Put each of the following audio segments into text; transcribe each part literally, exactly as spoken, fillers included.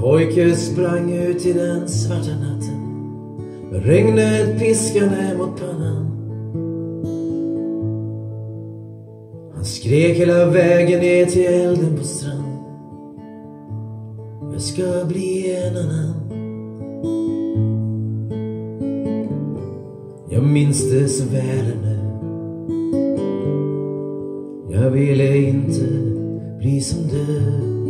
pojke sprang ut i den svarta natten, med regnet piskande mot pannan. Han skrek hela vägen ner till elden på strand: jag ska bli en annan. Jag minns det så väl nu. Jag ville inte bli som du.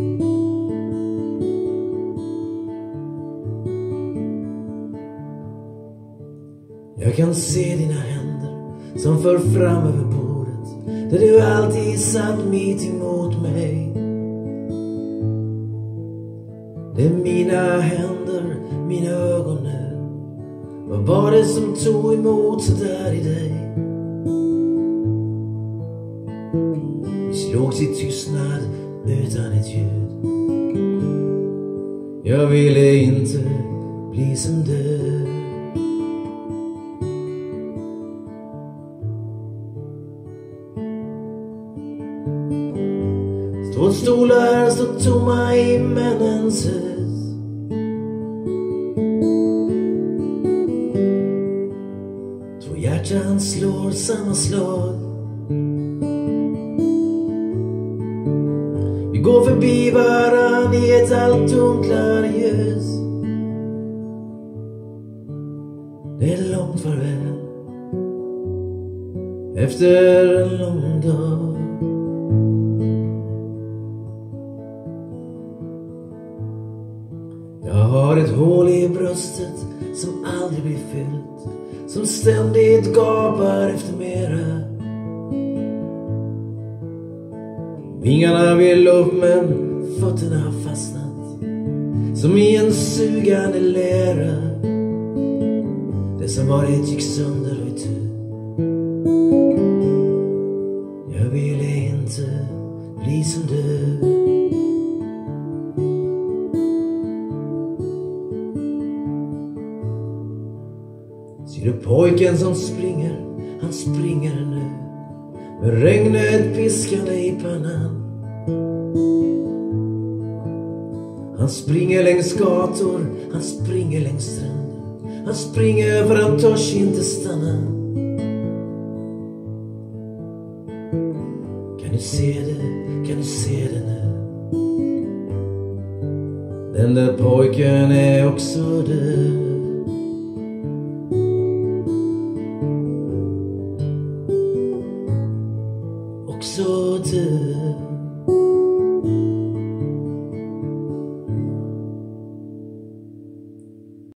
Jag kan se dina händer som för fram över bordet, där du alltid satt mitt emot mig. Det är mina händer, mina ögon nu. Vad var det som tog emot så där i dig? Vi slogs i tystnad utan ett ljud. Jag ville inte bli som du. Två stolar står tomma i männens hus. Två hjärtan slår samma slag. Vi går förbi varann i ett allt dunklare ljus. Det är långt farväl efter en lång dag. Jag har ett hål i bröstet som aldrig blir fyllt, som ständigt gapar efter mera. Vingarna vill upp men fötterna har fastnat, som i en sugande lera. Det som varit gick sönder och itu. Jag ville inte bli som du. Ser du pojken som springer? Han springer nu, med regnet piskande i pannan. Han springer längs gator, han springer längs stränder. Han springer för han törs inte stanna. Kan du se det? Kan du se det nu? Den där pojken är också du. Så du